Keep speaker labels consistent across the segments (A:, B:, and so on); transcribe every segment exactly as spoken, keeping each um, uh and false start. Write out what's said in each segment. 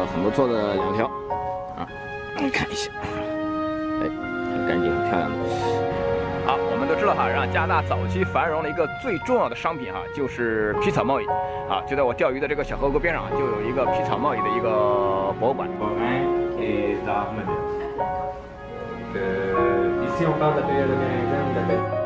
A: 很不错的两条啊，来看一下，哎，很干净，很漂亮的。好，我们都知道哈，让加拿大早期繁荣的一个最重要的商品哈，就是皮草贸易啊。就在我钓鱼的这个小河沟边上，就有一个皮草贸易的一个博物馆。
B: Ici on parle d'appeler le Canadien ou d'appel.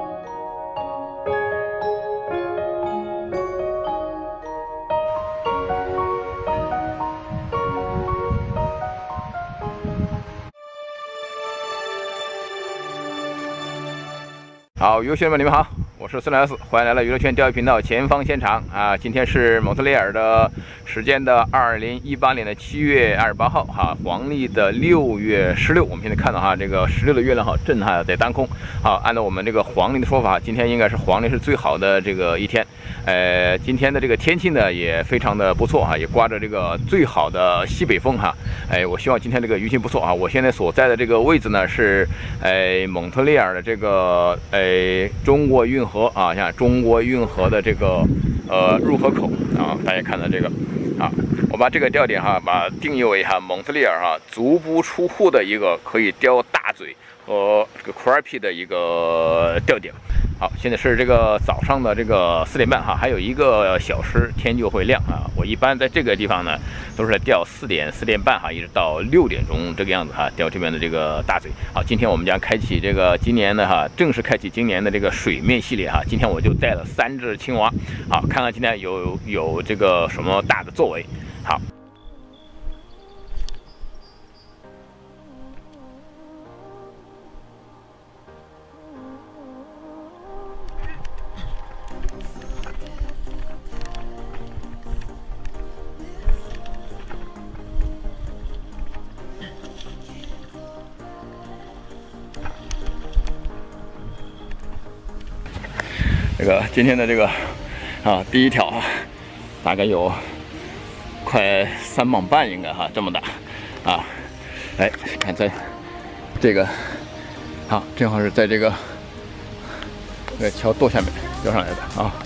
A: 好，游学们，你们好，我是孙莱斯，欢迎来到娱乐圈钓鱼频道前方现场啊！今天是蒙特利尔的时间的二零一八年的七月二十八号哈，黄历的六月十六。我们现在看到哈，这个十六的月亮哈正哈在当空。好，按照我们这个黄历的说法，今天应该是黄历是最好的这个一天。呃，今天的这个天气呢也非常的不错哈，也刮着这个最好的西北风哈。哎，我希望今天这个鱼情不错啊！我现在所在的这个位置呢是呃蒙特利尔的这个呃。 中国运河啊，像中国运河的这个呃入河口啊，大家看到这个啊，我把这个钓点哈，把它定义为哈蒙特利尔哈足不出户的一个可以钓大嘴和这个 crappie 的一个钓点。好，现在是这个早上的这个四点半哈，还有一个小时天就会亮啊。我一般在这个地方呢，都是在钓四点、四点半哈，一直到六点钟这个样子哈，钓这边的这个大嘴。好，今天我们将开启这个今年的哈，正式开启今年的这个水面系列哈。今天我就带了三只青蛙，好，看看今天有有这个什么大的作为。好。 这个今天的这个啊，第一条啊，大概有快三磅半，应该哈这么大啊！哎，看在这个好，正好是在这个这个桥垛下面钓上来的啊。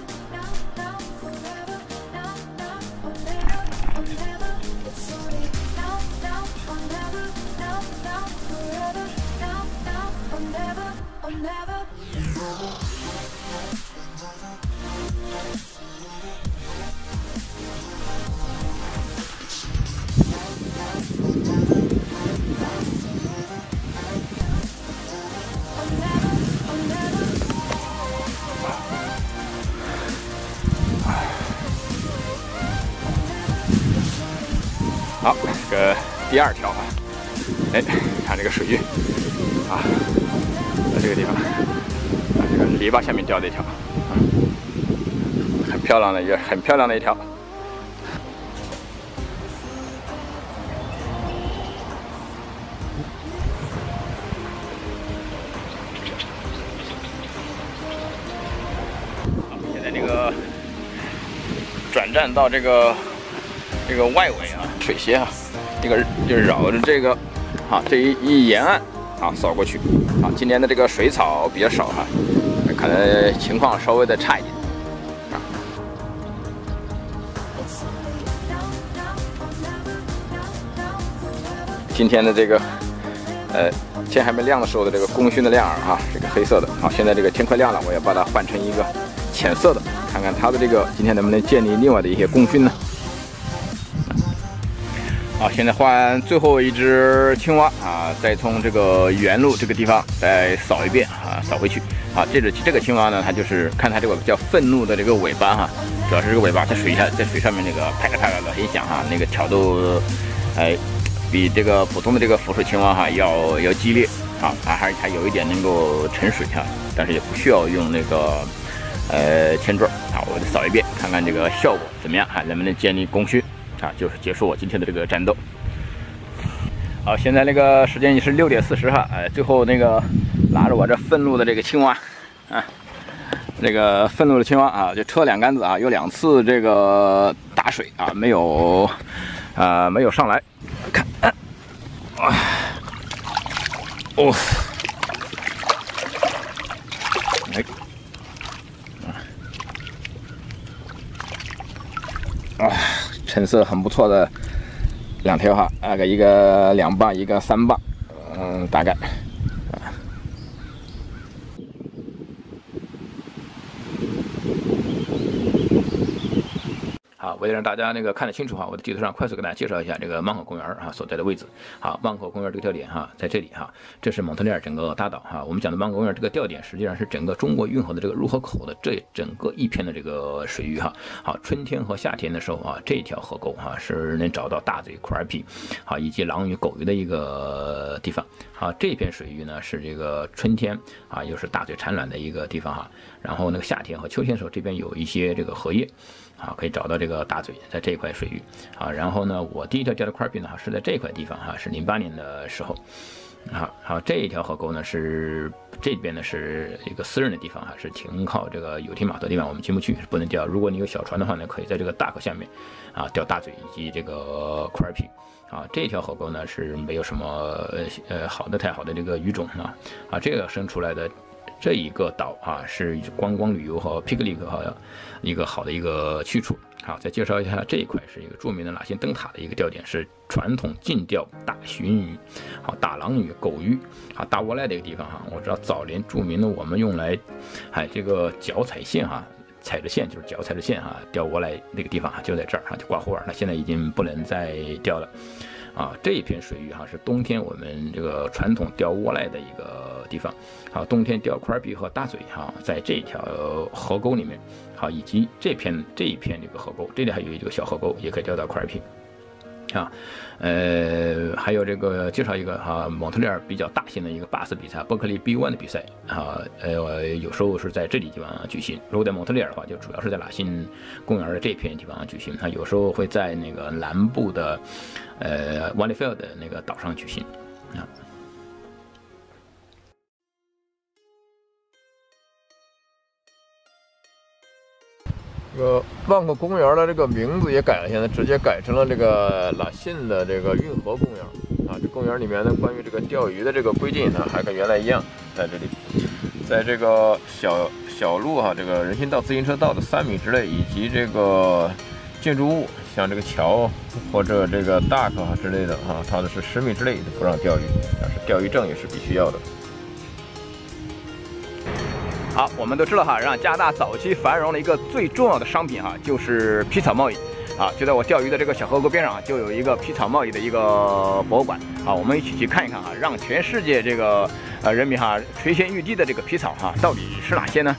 A: 好，这个第二条啊，哎，看这个水域啊，在这个地方，啊，这个篱笆下面钓的一条，啊，很漂亮的一个，很漂亮的一条。好，现在这个转战到这个。 这个外围啊，水楔啊，这个就绕着这个啊这一一沿岸啊扫过去啊。今年的这个水草比较少哈、啊，可能情况稍微的差一点啊。今天的这个呃天还没亮的时候的这个功勋的亮饵哈，这个黑色的。好，现在这个天快亮了，我要把它换成一个浅色的，看看它的这个今天能不能建立另外的一些功勋呢？ 好，现在换最后一只青蛙啊，再从这个原路这个地方再扫一遍啊，扫回去。啊，这只这个青蛙呢，它就是看它这个叫愤怒的这个尾巴哈，主要是这个尾巴在水下在水上面那个拍了拍了的很响哈，那个挑逗，哎，比这个普通的这个浮水青蛙哈要要激烈啊，它还还有一点能够沉水哈，但是也不需要用那个呃铅坠啊，我扫一遍看看这个效果怎么样哈，能不能建立功勋。 啊，就是结束我今天的这个战斗。好，现在那个时间也是六点四十哈，哎，最后那个拿着我这愤怒的这个青蛙，啊，这个愤怒的青蛙啊，就车两杆子啊，有两次这个打水啊，没有啊、呃，没有上来，看，啊，哦，哎，啊。 成色很不错的两条哈，那个一个两磅，一个三磅，嗯，大概。 好，为了让大家那个看得清楚哈，我的地图上快速给大家介绍一下这个曼口公园哈所在的位置。好，曼口公园这个调点哈，在这里哈，这是蒙特利尔整个大岛哈。我们讲的曼口公园这个调点，实际上是整个中国运河的这个入河口的这整个一片的这个水域哈。好，春天和夏天的时候啊，这条河沟哈是能找到大嘴、库尔皮，好以及狼鱼、狗鱼的一个地方。好，这片水域呢是这个春天啊，又是大嘴产卵的一个地方哈。然后那个夏天和秋天的时候，这边有一些这个荷叶。 啊，可以找到这个大嘴，在这一块水域啊。然后呢，我第一条钓的块币呢，是在这块地方哈，是零八年的时候。好，好，这一条河沟呢是这边呢是一个私人的地方哈，是停靠这个游艇码头的地方，我们进不去，是不能钓。如果你有小船的话呢，可以在这个大口下面啊钓大嘴以及这个块皮。啊，这条河沟呢是没有什么呃好的太好的这个鱼种啊啊，这个生出来的。 这一个岛啊，是观光旅游和 picnic 哈一个好的一个去处。好，再介绍一下这一块是一个著名的喇星灯塔的一个钓点，是传统禁钓大鲟鱼、好大狼鱼、狗鱼、啊大窝赖的一个地方哈。我知道早年著名的我们用来，哎这个脚踩线哈，踩着线就是脚踩着线哈，钓窝赖那个地方哈就在这儿哈，就挂护耳，那现在已经不能再钓了。 啊，这一片水域哈是冬天我们这个传统钓窝赖的一个地方。好，冬天钓块币和大嘴哈，在这条河沟里面，好，以及这片这一片这个河沟，这里还有一个小河沟，也可以钓到块币。啊，呃，还有这个介绍一个哈，蒙特利尔比较大型的一个巴斯比赛，伯克利 B 一 的比赛啊，呃，有时候是在这里地方举行。如果在蒙特利尔的话，就主要是在喇星公园的这片地方举行。它有时候会在那个南部的呃 Wallyfield 的那个岛上举行啊。 这个万口公园的这个名字也改了，现在直接改成了这个喇信的这个运河公园啊。这公园里面呢，关于这个钓鱼的这个规定呢，还跟原来一样，在这里，在这个小小路哈、啊，这个人行道、自行车道的三米之内，以及这个建筑物，像这个桥或者这个 dock 啊之类的啊，它的是十米之内不让钓鱼，但是钓鱼证也是必须要的。 好，我们都知道哈，让加拿大早期繁荣的一个最重要的商品哈，就是皮草贸易。啊，就在我钓鱼的这个小河沟边上啊，就有一个皮草贸易的一个博物馆。好，我们一起去看一看哈，让全世界这个呃人民哈垂涎欲滴的这个皮草哈，到底是哪些呢？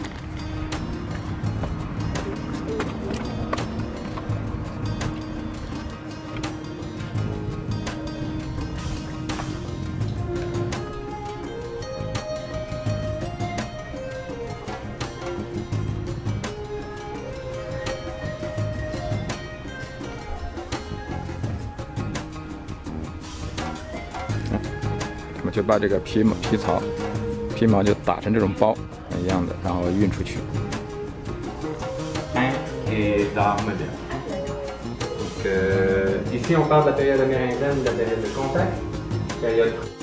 A: 我们就把这个皮毛、皮草、皮毛就打成这种包一样的，然后运出去。
B: Et d'armes bien. Donc euh, ici on parle de la période amérindienne, de la période de contact, période